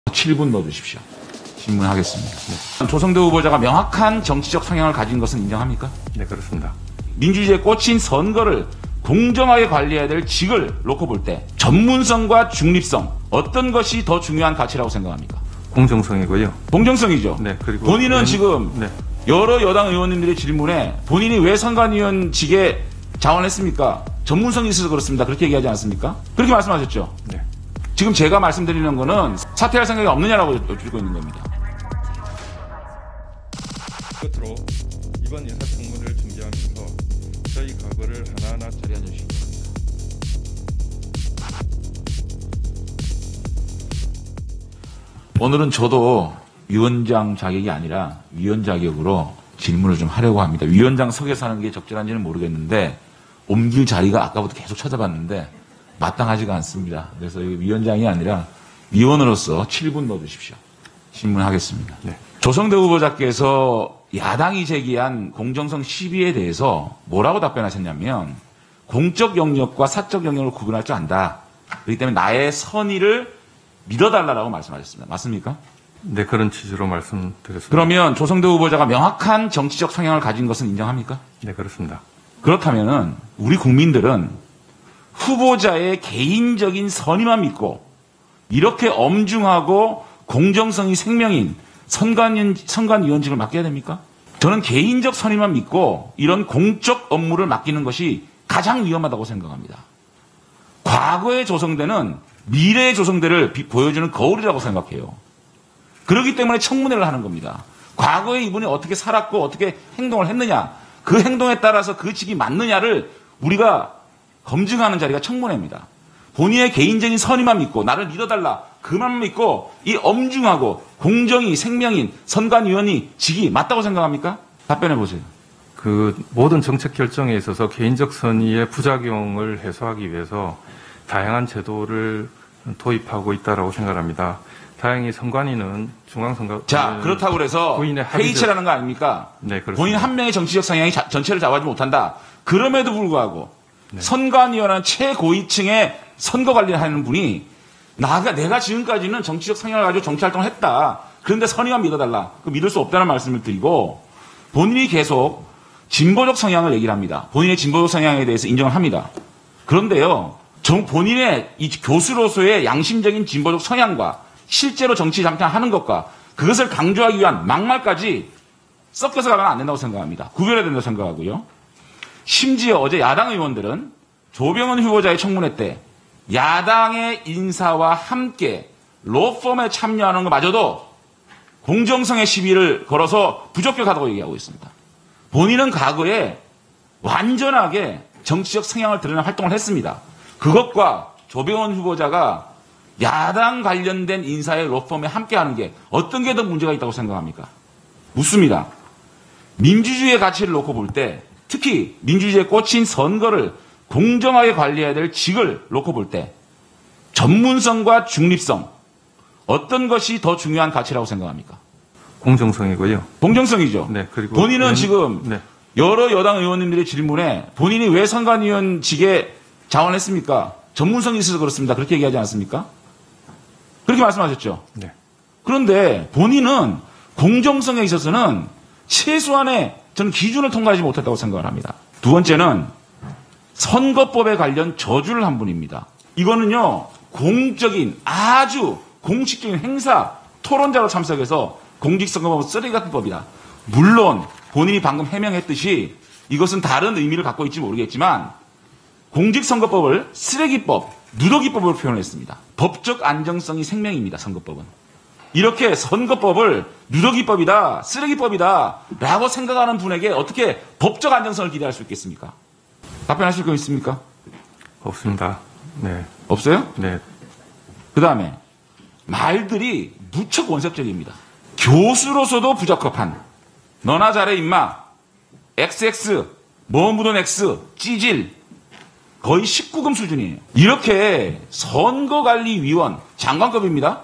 7분 넣어주십시오. 질문하겠습니다. 네. 조성대 후보자가 명확한 정치적 성향을 가진 것은 인정합니까? 네, 그렇습니다. 민주주의에 꽂힌 선거를 공정하게 관리해야 될 직을 놓고 볼 때 전문성과 중립성 어떤 것이 더 중요한 가치라고 생각합니까? 공정성이고요. 공정성이죠. 네, 그리고 본인은 지금 네. 여러 여당 의원님들의 질문에 본인이 왜 선관위원직에 자원했습니까? 전문성이 있어서 그렇습니다. 그렇게 얘기하지 않습니까? 그렇게 말씀하셨죠? 네. 지금 제가 말씀드리는 거는 사퇴할 생각이 없느냐라고 여쭙고 있는 겁니다. 끝으로 이번 인사청문회를 준비하면서 저희 과거를 하나하나 자리에 앉으시기 바랍니다. 오늘은 저도 위원장 자격이 아니라 위원 자격으로 질문을 좀 하려고 합니다. 위원장석에서 하는 게 적절한지는 모르겠는데 옮길 자리가 아까부터 계속 찾아봤는데 마땅하지가 않습니다. 그래서 위원장이 아니라 위원으로서 7분 넣어주십시오. 질문하겠습니다. 네. 조성대 후보자께서 야당이 제기한 공정성 시비에 대해서 뭐라고 답변하셨냐면 공적 영역과 사적 영역을 구분할 줄 안다. 그렇기 때문에 나의 선의를 믿어달라고 말씀하셨습니다. 맞습니까? 네, 그런 취지로 말씀드렸습니다. 그러면 조성대 후보자가 명확한 정치적 성향을 가진 것은 인정합니까? 네, 그렇습니다. 그렇다면은 우리 국민들은 후보자의 개인적인 선의만 믿고 이렇게 엄중하고 공정성이 생명인 선관위원직을 맡겨야 됩니까? 저는 개인적 선의만 믿고 이런 공적 업무를 맡기는 것이 가장 위험하다고 생각합니다. 과거의 조성대는 미래의 조성대를 보여주는 거울이라고 생각해요. 그렇기 때문에 청문회를 하는 겁니다. 과거에 이분이 어떻게 살았고 어떻게 행동을 했느냐, 그 행동에 따라서 그 직이 맞느냐를 우리가 검증하는 자리가 청문회입니다. 본인의 개인적인 선의만 믿고 나를 믿어달라 그만 믿고 이 엄중하고 공정이 생명인 선관위원이 직이 맞다고 생각합니까? 답변해 보세요. 그 모든 정책 결정에 있어서 개인적 선의의 부작용을 해소하기 위해서 다양한 제도를 도입하고 있다라고 생각합니다. 다행히 선관위는 중앙선거 자, 그렇다고 그래서 회의체라는 거 아닙니까? 네, 그렇습니다. 본인 한 명의 정치적 성향이 전체를 잡아주지 못한다. 그럼에도 불구하고 네. 선관위원회는 최고위층의 선거 관리를 하는 분이 내가 지금까지는 정치적 성향을 가지고 정치활동을 했다. 그런데 선의만 믿어달라. 그 믿을 수 없다는 말씀을 드리고 본인이 계속 진보적 성향을 얘기를 합니다. 본인의 진보적 성향에 대해서 인정을 합니다. 그런데요, 본인의 이 교수로서의 양심적인 진보적 성향과 실제로 정치 잠깐 하는 것과 그것을 강조하기 위한 막말까지 섞여서 가면 안 된다고 생각합니다. 구별해야 된다고 생각하고요. 심지어 어제 야당 의원들은 조병헌 후보자의 청문회 때 야당의 인사와 함께 로펌에 참여하는 것마저도 공정성의 시비를 걸어서 부적격하다고 얘기하고 있습니다. 본인은 과거에 완전하게 정치적 성향을 드러낸 활동을 했습니다. 그것과 조병헌 후보자가 야당 관련된 인사의 로펌에 함께하는 게 어떤 게 더 문제가 있다고 생각합니까? 묻습니다. 민주주의의 가치를 놓고 볼 때 특히 민주주의에 꽂힌 선거를 공정하게 관리해야 될 직을 놓고 볼 때 전문성과 중립성 어떤 것이 더 중요한 가치라고 생각합니까? 공정성이고요. 공정성이죠. 네, 그리고 본인은 지금 네. 여러 여당 의원님들의 질문에 본인이 왜 선관위원직에 자원했습니까? 전문성이 있어서 그렇습니다. 그렇게 얘기하지 않습니까? 그렇게 말씀하셨죠. 네. 그런데 본인은 공정성에 있어서는 최소한의 저는 기준을 통과하지 못했다고 생각을 합니다. 두 번째는 선거법에 관련 저주를 한 분입니다. 이거는요, 공적인 아주 공식적인 행사 토론자로 참석해서 공직선거법 쓰레기 같은 법이다. 물론 본인이 방금 해명했듯이 이것은 다른 의미를 갖고 있지 모르겠지만 공직선거법을 쓰레기법, 누더기법으로 표현했습니다. 법적 안정성이 생명입니다. 선거법은. 이렇게 선거법을 누더기법이다, 쓰레기법이다 라고 생각하는 분에게 어떻게 법적 안정성을 기대할 수 있겠습니까? 답변하실 거 있습니까? 없습니다. 네. 없어요? 네. 그 다음에 말들이 무척 원색적입니다. 교수로서도 부적합한 너나 잘해 임마 XX 뭐 묻은 X 찌질 거의 19금 수준이에요. 이렇게 선거관리위원 장관급입니다.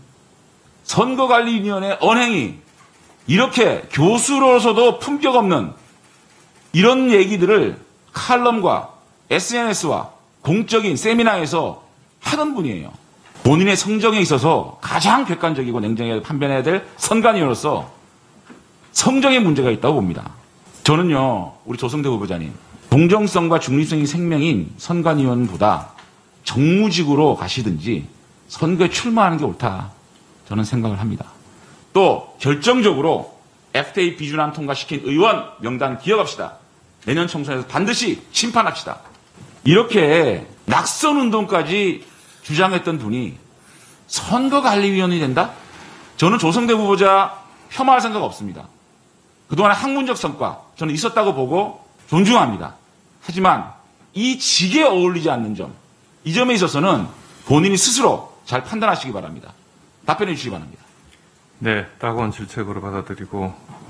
선거관리위원회 언행이 이렇게 교수로서도 품격 없는 이런 얘기들을 칼럼과 SNS와 공적인 세미나에서 하던 분이에요. 본인의 성정에 있어서 가장 객관적이고 냉정하게 판단해야 될 선관위원으로서 성정에 문제가 있다고 봅니다. 저는요, 우리 조성대 후보자님, 공정성과 중립성이 생명인 선관위원보다 정무직으로 가시든지 선거에 출마하는 게 옳다. 저는 생각을 합니다. 또 결정적으로 FTA 비준안 통과시킨 의원 명단 기억합시다. 내년 총선에서 반드시 심판합시다. 이렇게 낙선운동까지 주장했던 분이 선거관리위원이 된다? 저는 조성대 후보자 폄하할 생각 없습니다. 그동안의 학문적 성과 저는 있었다고 보고 존중합니다. 하지만 이 직에 어울리지 않는 점, 이 점에 있어서는 본인이 스스로 잘 판단하시기 바랍니다. 답변해 주시기 바랍니다. 네, 따가운 질책으로 받아들이고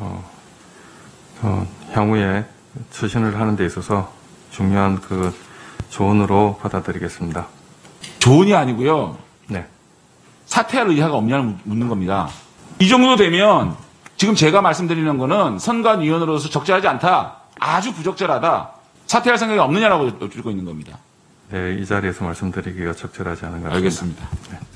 향후에 처신을 하는 데 있어서 중요한 그 조언으로 받아들이겠습니다. 조언이 아니고요. 네. 사퇴할 의사가 없냐는 묻는 겁니다. 이 정도 되면 지금 제가 말씀드리는 거는 선관위원으로서 적절하지 않다. 아주 부적절하다. 사퇴할 생각이 없느냐라고 여쭙고 있는 겁니다. 네, 이 자리에서 말씀드리기가 적절하지 않은 것 같습니다. 알겠습니다. 네.